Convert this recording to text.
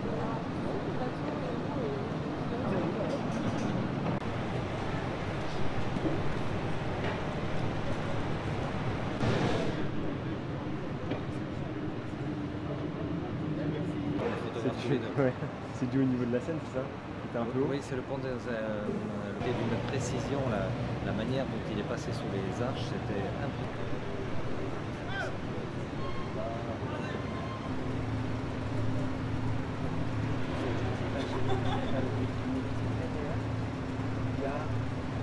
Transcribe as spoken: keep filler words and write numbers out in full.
Ouais. C'est dû au niveau de la scène, c'est ça? C'était un peu haut. Oui, c'est le pont des, euh, d'une précision, la, la manière dont il est passé sous les arches, c'était impressionnant.